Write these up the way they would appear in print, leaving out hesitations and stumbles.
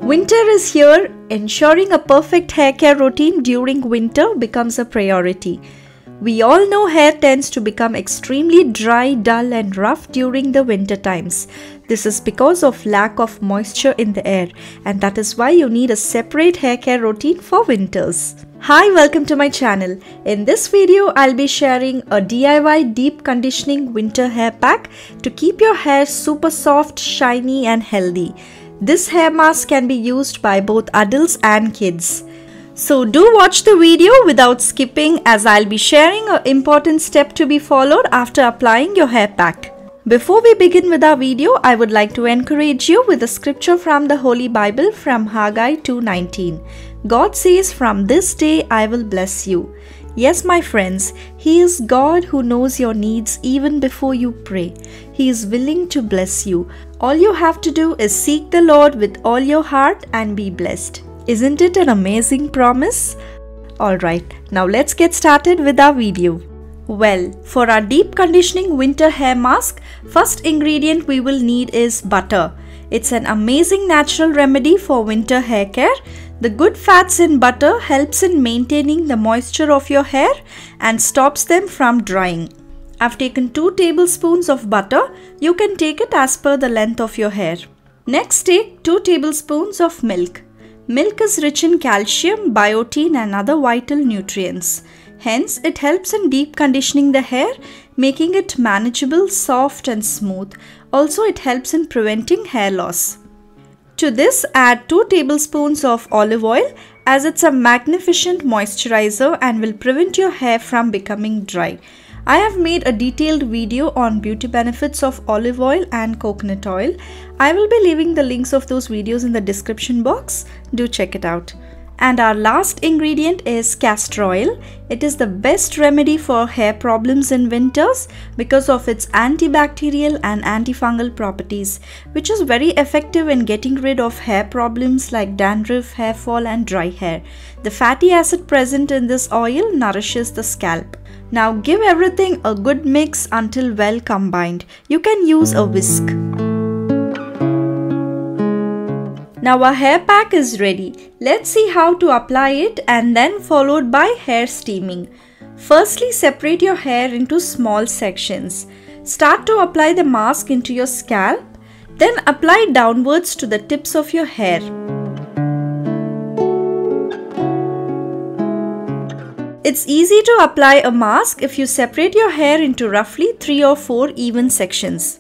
Winter is here. Ensuring a perfect hair care routine during winter becomes a priority. We all know hair tends to become extremely dry, dull and rough during the winter times. This is because of lack of moisture in the air, and that is why you need a separate hair care routine for winters. Hi, welcome to my channel. In this video, I'll be sharing a DIY deep conditioning winter hair pack to keep your hair super soft, shiny and healthy. This hair mask can be used by both adults and kids. So do watch the video without skipping, as I'll be sharing an important step to be followed after applying your hair pack. Before we begin with our video, I would like to encourage you with a scripture from the Holy Bible from Haggai 2:19. God says, "From this day I will bless you." Yes, my friends, He is God who knows your needs even before you pray. He is willing to bless you. All you have to do is seek the Lord with all your heart and be blessed. Isn't it an amazing promise? Alright, now let's get started with our video. Well, for our deep conditioning winter hair mask, first ingredient we will need is butter. It's an amazing natural remedy for winter hair care. The good fats in butter helps in maintaining the moisture of your hair and stops them from drying. I've taken 2 tablespoons of butter. You can take it as per the length of your hair. Next, take 2 tablespoons of milk. Milk is rich in calcium, biotin and other vital nutrients. Hence, it helps in deep conditioning the hair, making it manageable, soft and smooth. Also, it helps in preventing hair loss. To this, add 2 tablespoons of olive oil, as it's a magnificent moisturizer and will prevent your hair from becoming dry. I have made a detailed video on beauty benefits of olive oil and coconut oil. I will be leaving the links of those videos in the description box. Do check it out. And our last ingredient is castor oil. It is the best remedy for hair problems in winters because of its antibacterial and antifungal properties, which is very effective in getting rid of hair problems like dandruff, hair fall and dry hair. The fatty acid present in this oil nourishes the scalp. Now give everything a good mix until well combined. You can use a whisk. Now our hair pack is ready. Let's see how to apply it and then followed by hair steaming. Firstly, separate your hair into small sections. Start to apply the mask into your scalp. Then apply downwards to the tips of your hair. It's easy to apply a mask if you separate your hair into roughly 3 or 4 even sections.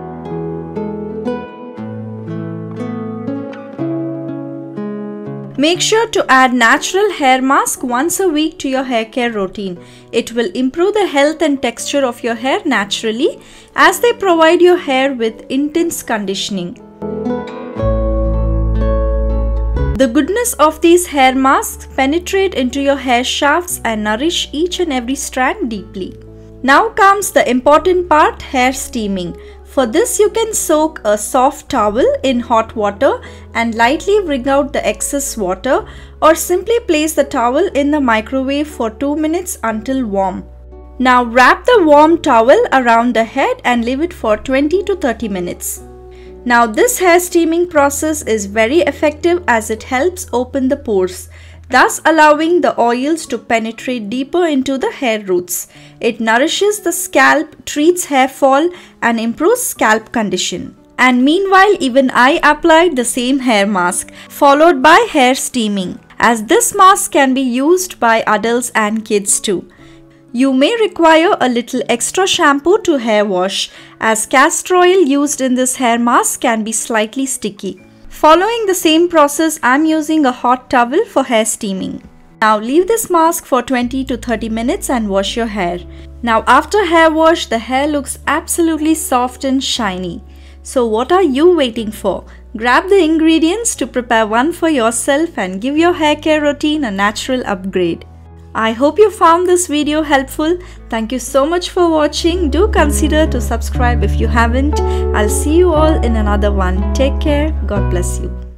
Make sure to add natural hair mask once a week to your hair care routine. It will improve the health and texture of your hair naturally, as they provide your hair with intense conditioning. The goodness of these hair masks penetrate into your hair shafts and nourish each and every strand deeply. Now comes the important part, hair steaming. For this, you can soak a soft towel in hot water and lightly wring out the excess water, or simply place the towel in the microwave for 2 minutes until warm. Now wrap the warm towel around the head and leave it for 20 to 30 minutes. Now this hair steaming process is very effective as it helps open the pores, thus allowing the oils to penetrate deeper into the hair roots. It nourishes the scalp, treats hair fall and improves scalp condition. And meanwhile, even I applied the same hair mask followed by hair steaming, as this mask can be used by adults and kids too. You may require a little extra shampoo to hair wash, as castor oil used in this hair mask can be slightly sticky. Following the same process, I am using a hot towel for hair steaming. Now leave this mask for 20 to 30 minutes and wash your hair. Now after hair wash, the hair looks absolutely soft and shiny. So what are you waiting for? Grab the ingredients to prepare one for yourself and give your hair care routine a natural upgrade. I hope you found this video helpful. Thank you so much for watching. Do consider to subscribe if you haven't. I'll see you all in another one. Take care. God bless you.